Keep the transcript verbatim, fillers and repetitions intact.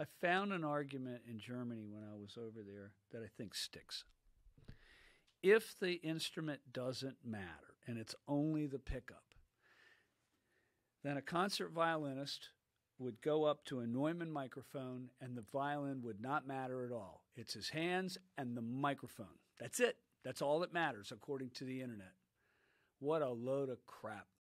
I found an argument in Germany when I was over there that I think sticks. If the instrument doesn't matter and it's only the pickup, then a concert violinist would go up to a Neumann microphone and the violin would not matter at all. It's his hands and the microphone. That's it. That's all that matters according to the internet. What a load of crap.